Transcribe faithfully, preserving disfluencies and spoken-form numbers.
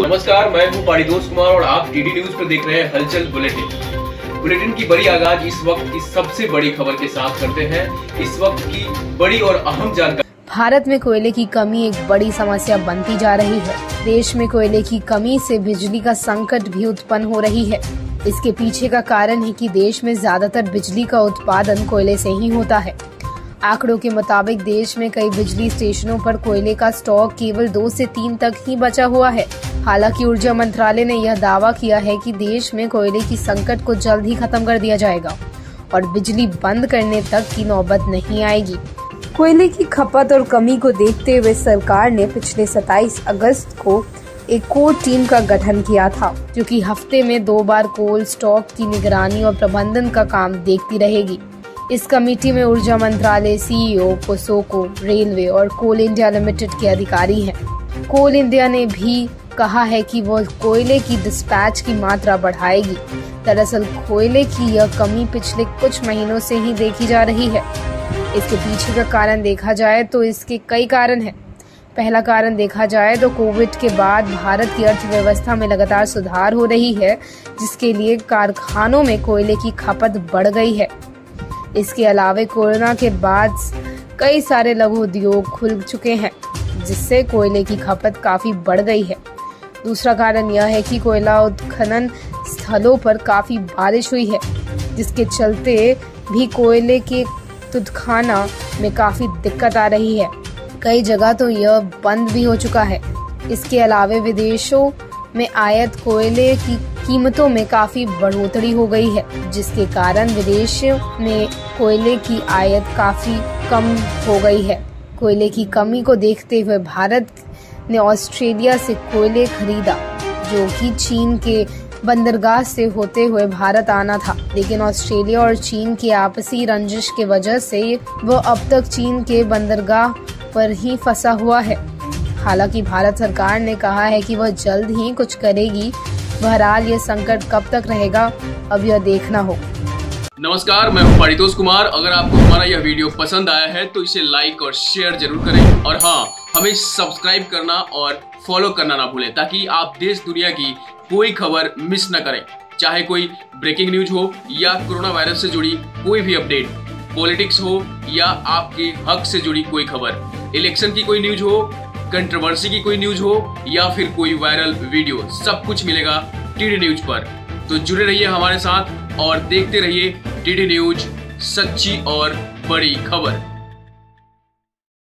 नमस्कार, मैं हूं पारितोष कुमार और आप टीडी न्यूज पर देख रहे हैं हलचल बुलेटिन। बुलेटिन की बड़ी आगाज इस वक्त की सबसे बड़ी खबर के साथ करते हैं। इस वक्त की बड़ी और अहम जानकारी। भारत में कोयले की कमी एक बड़ी समस्या बनती जा रही है। देश में कोयले की कमी से बिजली का संकट भी उत्पन्न हो रही है। इसके पीछे का कारण है कि देश में ज्यादातर बिजली का उत्पादन कोयले से ही होता है। आंकड़ों के मुताबिक देश में कई बिजली स्टेशनों पर कोयले का स्टॉक केवल दो से तीन तक ही बचा हुआ है। हालांकि ऊर्जा मंत्रालय ने यह दावा किया है कि देश में कोयले की संकट को जल्द ही खत्म कर दिया जाएगा और बिजली बंद करने तक की नौबत नहीं आएगी। कोयले की खपत और कमी को देखते हुए सरकार ने पिछले सत्ताईस अगस्त को एक कोर टीम का गठन किया था, जो कि हफ्ते में दो बार कोल स्टॉक की निगरानी और प्रबंधन का काम देखती रहेगी। इस कमेटी में ऊर्जा मंत्रालय, सीईओ, पोसोको, रेलवे और कोल इंडिया लिमिटेड के अधिकारी हैं। कोल इंडिया ने भी कहा है कि वह कोयले की डिस्पैच की मात्रा बढ़ाएगी। दरअसल कोयले की यह कमी पिछले कुछ महीनों से ही देखी जा रही है। इसके पीछे का कारण देखा जाए तो इसके कई कारण हैं। पहला कारण देखा जाए तो कोविड के बाद भारत की अर्थव्यवस्था में लगातार सुधार हो रही है, जिसके लिए कारखानों में कोयले की खपत बढ़ गई है। इसके अलावा कोरोना के बाद कई सारे लघु उद्योग खुल चुके हैं, जिससे कोयले की खपत काफी बढ़ गई है। दूसरा कारण यह है कि कोयला उत्खनन स्थलों पर काफी बारिश हुई है, जिसके चलते भी कोयले के तुदखाना में काफी दिक्कत आ रही है। कई जगह तो यह बंद भी हो चुका है। इसके अलावा विदेशों में आयात कोयले की कीमतों में काफी बढ़ोतरी हो गई है, जिसके कारण विदेशों में कोयले की आयात काफी कम हो गई है। कोयले की कमी को देखते हुए भारत ने ऑस्ट्रेलिया से कोयले खरीदा, जो कि चीन के बंदरगाह से होते हुए भारत आना था, लेकिन ऑस्ट्रेलिया और चीन की आपसी रंजिश के वजह से वह अब तक चीन के बंदरगाह पर ही फंसा हुआ है। हालांकि भारत सरकार ने कहा है कि वह जल्द ही कुछ करेगी। बहरहाल ये संकट कब तक रहेगा, अब यह देखना हो। नमस्कार, मैं हूं पारितोष कुमार। अगर आपको हमारा यह वीडियो पसंद आया है तो इसे लाइक और शेयर जरूर करें, और हाँ, हमें सब्सक्राइब करना और फॉलो करना ना भूलें, ताकि आप देश दुनिया की कोई खबर मिस न करें। चाहे कोई ब्रेकिंग न्यूज हो या कोरोना वायरस से जुड़ी कोई भी अपडेट, पॉलिटिक्स हो या आपके हक से जुड़ी कोई खबर, इलेक्शन की कोई न्यूज हो, कंट्रोवर्सी की कोई न्यूज हो या फिर कोई वायरल वीडियो, सब कुछ मिलेगा टीडी न्यूज पर। तो जुड़े रहिए हमारे साथ और देखते रहिए टीडी न्यूज, सच्ची और बड़ी खबर।